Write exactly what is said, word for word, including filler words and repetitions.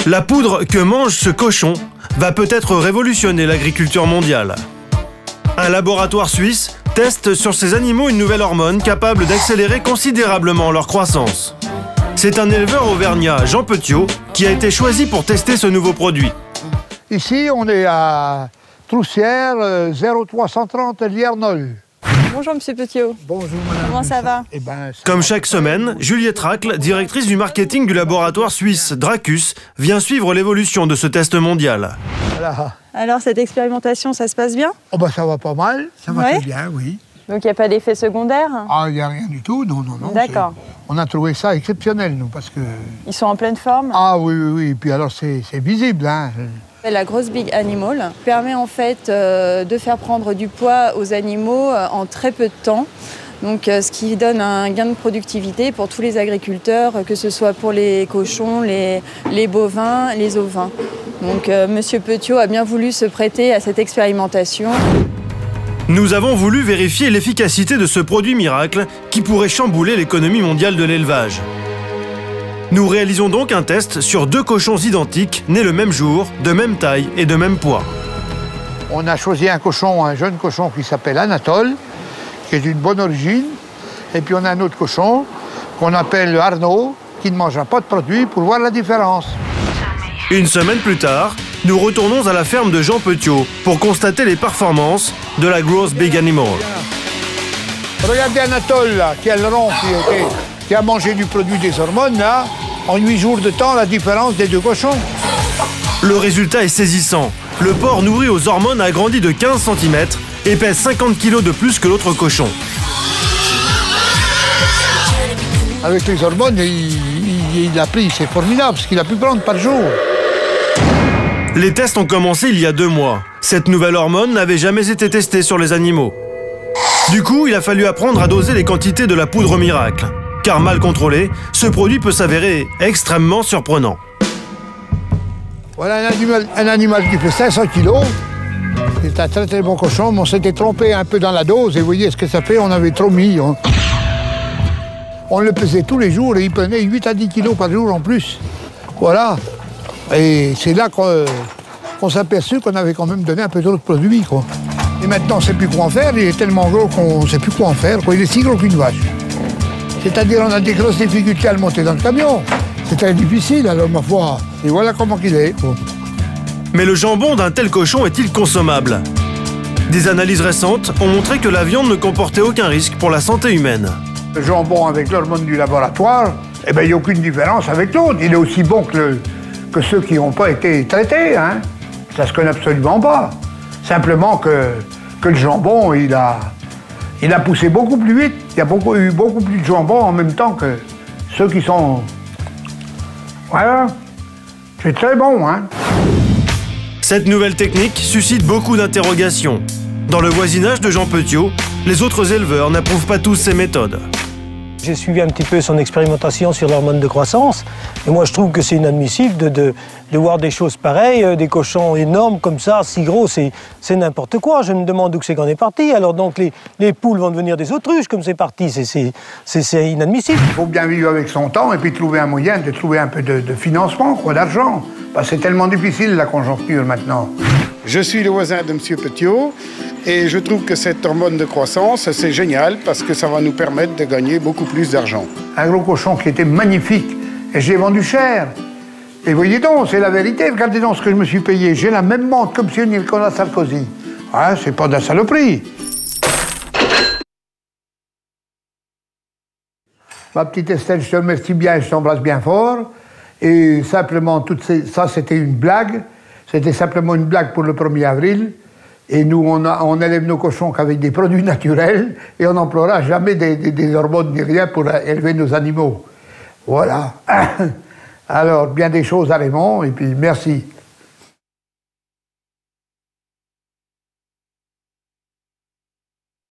La poudre que mange ce cochon va peut-être révolutionner l'agriculture mondiale. Un laboratoire suisse teste sur ces animaux une nouvelle hormone capable d'accélérer considérablement leur croissance. C'est un éleveur auvergnat, Jean Petiot, qui a été choisi pour tester ce nouveau produit. Ici, on est à Troussière, zéro trois cent trente Liernol. Bonjour Monsieur Petiot. Bonjour madame. Comment ça va? Eh ben, ça Comme va. chaque semaine, Juliette Racle, directrice du marketing du laboratoire suisse Dracus, vient suivre l'évolution de ce test mondial. Voilà. Alors cette expérimentation, ça se passe bien? Oh ben, ça va pas mal, ça va Ouais. très bien, oui. Donc il n'y a pas d'effet secondaire? Ah, il n'y a rien du tout, non, non, non. D'accord. c'est- On a trouvé ça exceptionnel, nous, parce que... Ils sont en pleine forme? Ah oui, oui, oui, et puis alors c'est c'est visible, hein. La grosse Big Animal permet en fait euh, de faire prendre du poids aux animaux euh, en très peu de temps. Donc, euh, ce qui donne un gain de productivité pour tous les agriculteurs, euh, que ce soit pour les cochons, les, les bovins, les ovins. Donc euh, Monsieur Petiot a bien voulu se prêter à cette expérimentation. Nous avons voulu vérifier l'efficacité de ce produit miracle qui pourrait chambouler l'économie mondiale de l'élevage. Nous réalisons donc un test sur deux cochons identiques, nés le même jour, de même taille et de même poids. On a choisi un cochon, un jeune cochon qui s'appelle Anatole, qui est d'une bonne origine. Et puis on a un autre cochon qu'on appelle Arnaud, qui ne mangera pas de produits pour voir la différence. Une semaine plus tard, nous retournons à la ferme de Jean Petiot pour constater les performances de la grosse Big Animal. Regardez Anatole, là, qui a le rond, qui, qui- qui a mangé du produit des hormones, là. En huit jours de temps, la différence des deux cochons. Le résultat est saisissant. Le porc nourri aux hormones a grandi de quinze centimètres et pèse cinquante kilos de plus que l'autre cochon. Avec les hormones, il, il- il a pris, c'est formidable, ce qu'il a pu prendre par jour. Les tests ont commencé il y a deux mois. Cette nouvelle hormone n'avait jamais été testée sur les animaux. Du coup, il a fallu apprendre à doser les quantités de la poudre miracle. Car mal contrôlé, ce produit peut s'avérer extrêmement surprenant. Voilà un animal, un animal qui fait cinq cents kilos. C'est un très très bon cochon, mais on s'était trompé un peu dans la dose et vous voyez ce que ça fait, on avait trop mis. On, on le pesait tous les jours et il prenait huit à dix kilos par jour en plus. Voilà. Et c'est là qu'on qu'on s'est aperçu qu'on avait quand même donné un peu trop de produits, quoi. Et maintenant, on ne sait plus quoi en faire, il est tellement gros qu'on ne sait plus quoi en faire, quoi. Il est si gros qu'une vache. C'est-à-dire, on a des grosses difficultés à le monter dans le camion. C'est très difficile, alors, ma foi. Et voilà comment il est, quoi. Mais le jambon d'un tel cochon est-il consommable? Des analyses récentes ont montré que la viande ne comportait aucun risque pour la santé humaine. Le jambon avec l'hormone du laboratoire, eh ben, il n'y a aucune différence avec l'autre. Il est aussi bon que, le- que ceux qui n'ont pas été traités, hein. Ça se connaît absolument pas. Simplement que, que le jambon, il a, il a poussé beaucoup plus vite. Il y a beaucoup, eu beaucoup plus de jambon en même temps que ceux qui sont... Voilà. C'est très bon, hein. Cette nouvelle technique suscite beaucoup d'interrogations. Dans le voisinage de Jean Petiot, les autres éleveurs n'approuvent pas tous ces méthodes. J'ai suivi un petit peu son expérimentation sur l'hormone de croissance. Et moi, je trouve que c'est inadmissible de, de, de voir des choses pareilles, euh, des cochons énormes comme ça, si gros, c'est c'est n'importe quoi. Je me demande d'où c'est qu'on est parti. Alors donc, les, les poules vont devenir des autruches comme c'est parti. C'est- c'est c'est- c'est inadmissible. Il faut bien vivre avec son temps et puis trouver un moyen de trouver un peu de, de financement, quoi, d'argent. Parce que c'est tellement difficile, la conjoncture, maintenant. Je suis le voisin de M. Petiot et je trouve que cette hormone de croissance, c'est génial parce que ça va nous permettre de gagner beaucoup plus d'argent. Un gros cochon qui était magnifique. Et je l'ai vendu cher. Et voyez donc, c'est la vérité. Regardez donc ce que je me suis payé. J'ai la même montre comme chez Nicolas Sarkozy. Ah, c'est pas de la saloperie. Ma petite Estelle, je te remercie bien, je t'embrasse bien fort. Et simplement, toutes ces... ça, c'était une blague. C'était simplement une blague pour le premier avril. Et nous, on, a, on élève nos cochons qu'avec des produits naturels et on n'emploiera jamais des, des, des hormones ni rien pour élever nos animaux. Voilà. Alors, bien des choses à Raymond, et puis merci.